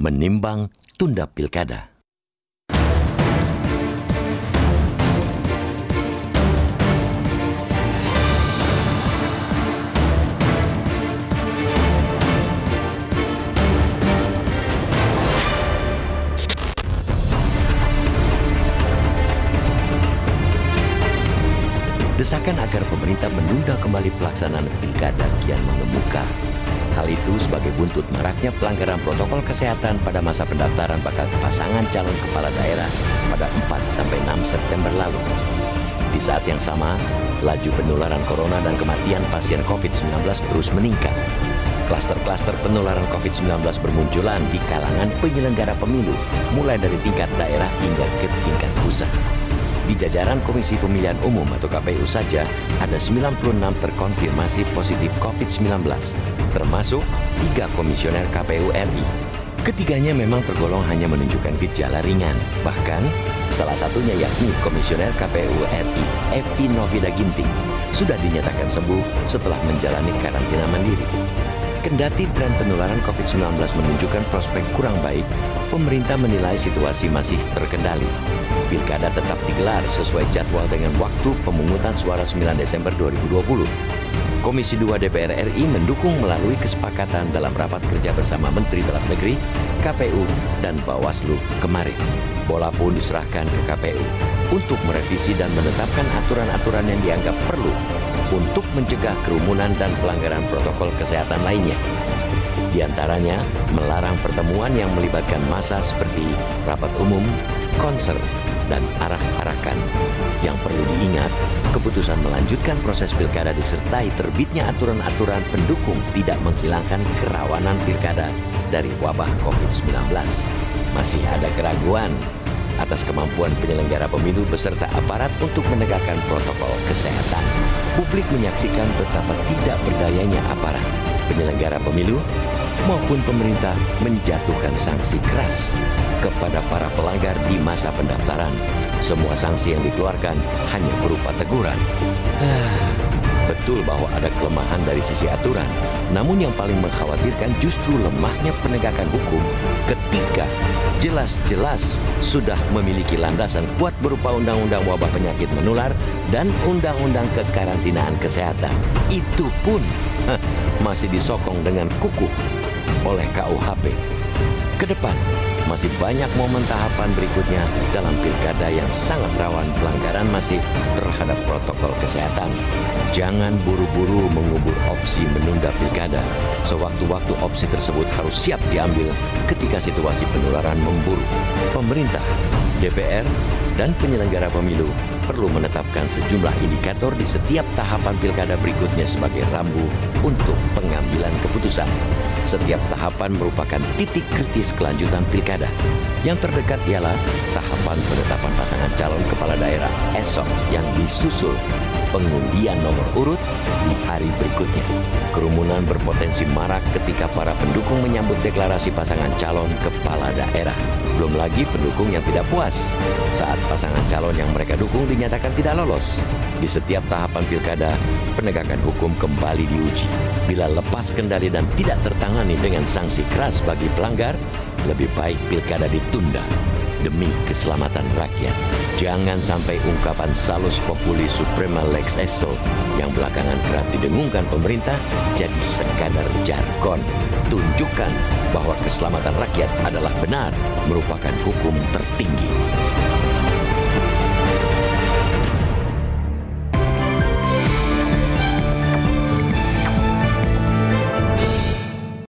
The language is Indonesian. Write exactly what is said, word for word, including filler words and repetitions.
menimbang tunda pilkada. Desakan agar pemerintah menunda kembali pelaksanaan pilkada kian mengemuka. Hal itu sebagai buntut maraknya pelanggaran protokol kesehatan pada masa pendaftaran bakal pasangan calon kepala daerah pada empat sampai enam September lalu. Di saat yang sama, laju penularan corona dan kematian pasien covid sembilan belas terus meningkat. Klaster-klaster penularan covid sembilan belas bermunculan di kalangan penyelenggara pemilu, mulai dari tingkat daerah hingga ke tingkat pusat. Di jajaran Komisi Pemilihan Umum atau K P U saja, ada sembilan puluh enam terkonfirmasi positif covid sembilan belas, termasuk tiga komisioner K P U R I. Ketiganya memang tergolong hanya menunjukkan gejala ringan. Bahkan, salah satunya yakni komisioner K P U R I, Evi Novida Ginting, sudah dinyatakan sembuh setelah menjalani karantina mandiri. Kendati tren penularan covid sembilan belas menunjukkan prospek kurang baik, pemerintah menilai situasi masih terkendali. Pilkada tetap digelar sesuai jadwal dengan waktu pemungutan suara sembilan Desember dua ribu dua puluh. Komisi dua D P R R I mendukung melalui kesepakatan dalam rapat kerja bersama Menteri Dalam Negeri, K P U, dan Bawaslu kemarin. Bola pun diserahkan ke K P U untuk merevisi dan menetapkan aturan-aturan yang dianggap perlu untuk mencegah kerumunan dan pelanggaran protokol kesehatan lainnya. Di antaranya, melarang pertemuan yang melibatkan massa seperti rapat umum, konser, dan arak-arakan. Yang perlu diingat, keputusan melanjutkan proses pilkada disertai terbitnya aturan-aturan pendukung tidak menghilangkan kerawanan pilkada dari wabah covid sembilan belas. Masih ada keraguan atas kemampuan penyelenggara pemilu beserta aparat untuk menegakkan protokol kesehatan. Publik menyaksikan betapa tidak berdayanya aparat, penyelenggara pemilu, maupun pemerintah menjatuhkan sanksi keras kepada para pelanggar di masa pendaftaran. Semua sanksi yang dikeluarkan hanya berupa teguran. Betul bahwa ada kelemahan dari sisi aturan, namun yang paling mengkhawatirkan justru lemahnya penegakan hukum ketika jelas-jelas sudah memiliki landasan kuat berupa Undang-Undang Wabah Penyakit Menular dan Undang-Undang Kekarantinaan Kesehatan. Itu pun heh, masih disokong dengan kukuh oleh K U H P. Ke depan, masih banyak momen tahapan berikutnya dalam pilkada yang sangat rawan pelanggaran masif terhadap protokol kesehatan. Jangan buru-buru mengubur opsi menunda pilkada. Sewaktu-waktu opsi tersebut harus siap diambil ketika situasi penularan memburuk. Pemerintah, D P R, dan penyelenggara pemilu perlu menetapkan sejumlah indikator di setiap tahapan pilkada berikutnya sebagai rambu untuk pengambilan keputusan. Setiap tahapan merupakan titik kritis kelanjutan pilkada. Yang terdekat ialah tahapan penetapan pasangan calon kepala daerah esok yang disusul pengundian nomor urut di hari berikutnya. Kerumunan berpotensi marak ketika para pendukung menyambut deklarasi pasangan calon kepala daerah. Belum lagi pendukung yang tidak puas saat pasangan calon yang mereka dukung dinyatakan tidak lolos. Di setiap tahapan pilkada, penegakan hukum kembali diuji. Bila lepas kendali dan tidak tertangani dengan sanksi keras bagi pelanggar, lebih baik pilkada ditunda demi keselamatan rakyat. Jangan sampai ungkapan salus populi suprema lex esto yang belakangan kerap didengungkan pemerintah jadi sekadar jargon. Tunjukkan bahwa keselamatan rakyat adalah benar, merupakan hukum tertinggi.